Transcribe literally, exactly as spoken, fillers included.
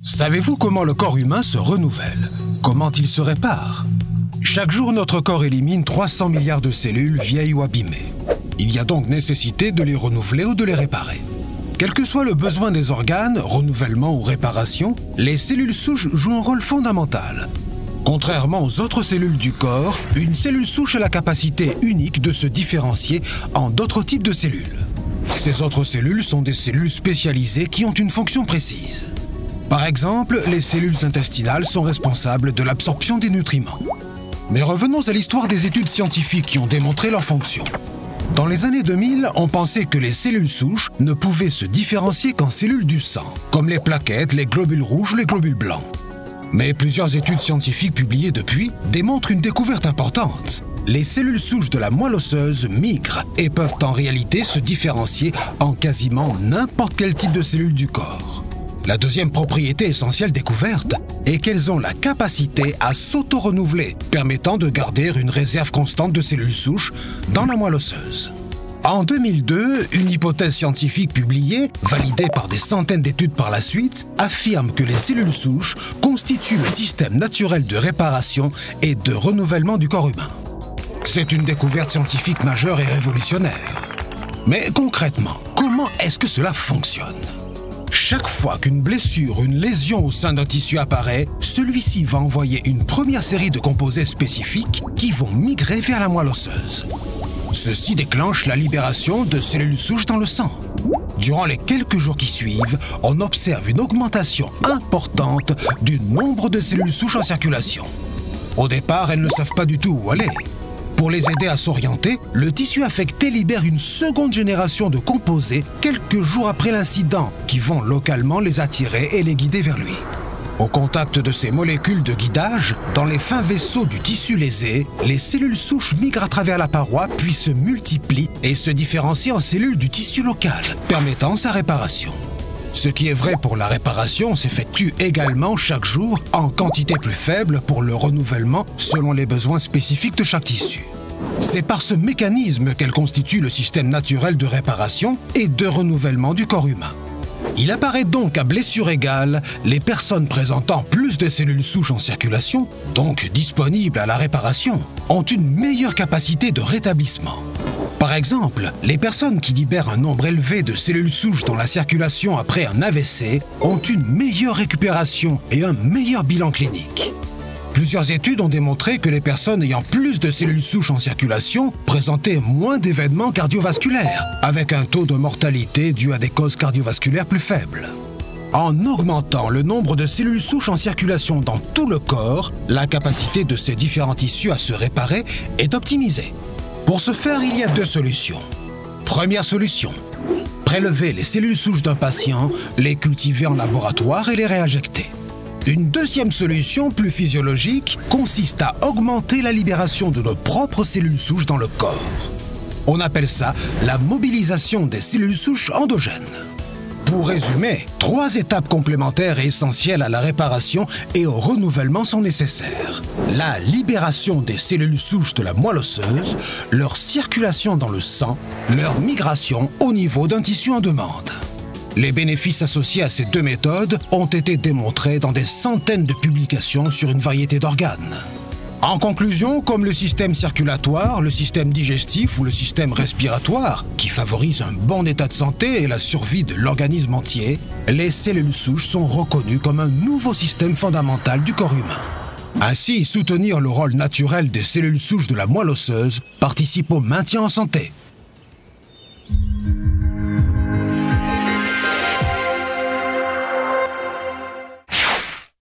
Savez-vous comment le corps humain se renouvelle? Comment il se répare? Chaque jour, notre corps élimine trois cents milliards de cellules vieilles ou abîmées. Il y a donc nécessité de les renouveler ou de les réparer. Quel que soit le besoin des organes, renouvellement ou réparation, les cellules souches jouent un rôle fondamental. Contrairement aux autres cellules du corps, une cellule souche a la capacité unique de se différencier en d'autres types de cellules. Ces autres cellules sont des cellules spécialisées qui ont une fonction précise. Par exemple, les cellules intestinales sont responsables de l'absorption des nutriments. Mais revenons à l'histoire des études scientifiques qui ont démontré leur fonction. Dans les années deux mille, on pensait que les cellules souches ne pouvaient se différencier qu'en cellules du sang, comme les plaquettes, les globules rouges ou les globules blancs. Mais plusieurs études scientifiques publiées depuis démontrent une découverte importante. Les cellules souches de la moelle osseuse migrent et peuvent en réalité se différencier en quasiment n'importe quel type de cellules du corps. La deuxième propriété essentielle découverte est qu'elles ont la capacité à s'auto-renouveler, permettant de garder une réserve constante de cellules souches dans la moelle osseuse. En deux mille deux, une hypothèse scientifique publiée, validée par des centaines d'études par la suite, affirme que les cellules souches constituent le système naturel de réparation et de renouvellement du corps humain. C'est une découverte scientifique majeure et révolutionnaire. Mais concrètement, comment est-ce que cela fonctionne? Chaque fois qu'une blessure ou une lésion au sein d'un tissu apparaît, celui-ci va envoyer une première série de composés spécifiques qui vont migrer vers la moelle osseuse. Ceci déclenche la libération de cellules souches dans le sang. Durant les quelques jours qui suivent, on observe une augmentation importante du nombre de cellules souches en circulation. Au départ, elles ne savent pas du tout où aller. Pour les aider à s'orienter, le tissu affecté libère une seconde génération de composés quelques jours après l'incident qui vont localement les attirer et les guider vers lui. Au contact de ces molécules de guidage, dans les fins vaisseaux du tissu lésé, les cellules souches migrent à travers la paroi puis se multiplient et se différencient en cellules du tissu local, permettant sa réparation. Ce qui est vrai pour la réparation s'effectue également chaque jour en quantité plus faible pour le renouvellement selon les besoins spécifiques de chaque tissu. C'est par ce mécanisme qu'elle constitue le système naturel de réparation et de renouvellement du corps humain. Il apparaît donc qu'à blessure égale, les personnes présentant plus de cellules souches en circulation, donc disponibles à la réparation, ont une meilleure capacité de rétablissement. Par exemple, les personnes qui libèrent un nombre élevé de cellules souches dans la circulation après un A V C ont une meilleure récupération et un meilleur bilan clinique. Plusieurs études ont démontré que les personnes ayant plus de cellules souches en circulation présentaient moins d'événements cardiovasculaires, avec un taux de mortalité dû à des causes cardiovasculaires plus faibles. En augmentant le nombre de cellules souches en circulation dans tout le corps, la capacité de ces différents tissus à se réparer est optimisée. Pour ce faire, il y a deux solutions. Première solution, prélever les cellules souches d'un patient, les cultiver en laboratoire et les réinjecter. Une deuxième solution, plus physiologique, consiste à augmenter la libération de nos propres cellules souches dans le corps. On appelle ça la mobilisation des cellules souches endogènes. Pour résumer, trois étapes complémentaires et essentielles à la réparation et au renouvellement sont nécessaires. La libération des cellules souches de la moelle osseuse, leur circulation dans le sang, leur migration au niveau d'un tissu en demande. Les bénéfices associés à ces deux méthodes ont été démontrés dans des centaines de publications sur une variété d'organes. En conclusion, comme le système circulatoire, le système digestif ou le système respiratoire, qui favorisent un bon état de santé et la survie de l'organisme entier, les cellules souches sont reconnues comme un nouveau système fondamental du corps humain. Ainsi, soutenir le rôle naturel des cellules souches de la moelle osseuse participe au maintien en santé.